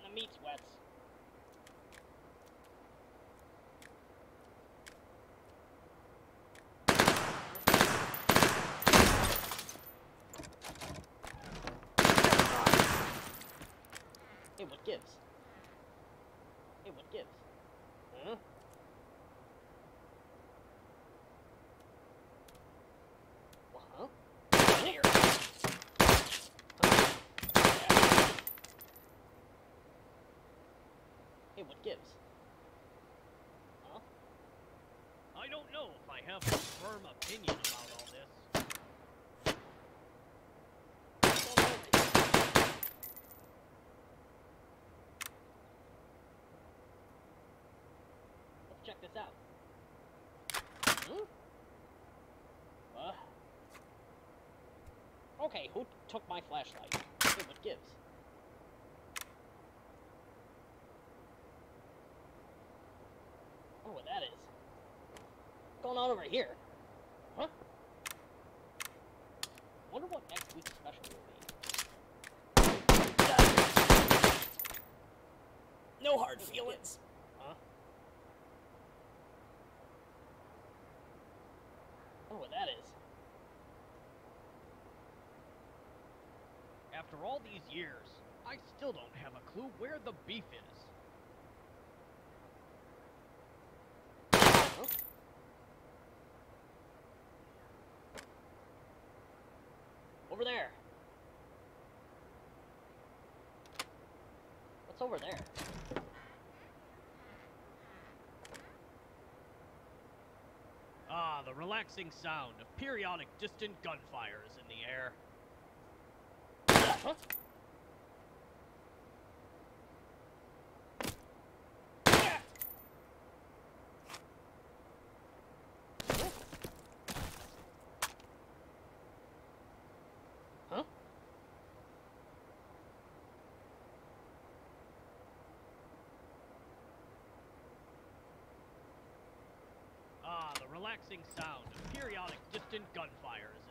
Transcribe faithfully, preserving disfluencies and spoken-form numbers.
My meat sweats. Hey, what gives? Hey, what gives? Huh? Well, huh? Here. Huh? Hey, what gives? Huh? I don't know if I have a firm opinion about all this. Let's check this out. Hmm? Uh. Okay, who took my flashlight? Hey, what gives? Oh, what that is? What's going on over here? Huh? Wonder what next week's special will be. No hard feelings. Huh? Oh, what that is? After all these years, I still don't have a clue where the beef is. Huh? Over there. What's over there? Ah, the relaxing sound of periodic distant gunfires in the air. Huh? Huh? Ah, the relaxing sound of periodic distant gunfires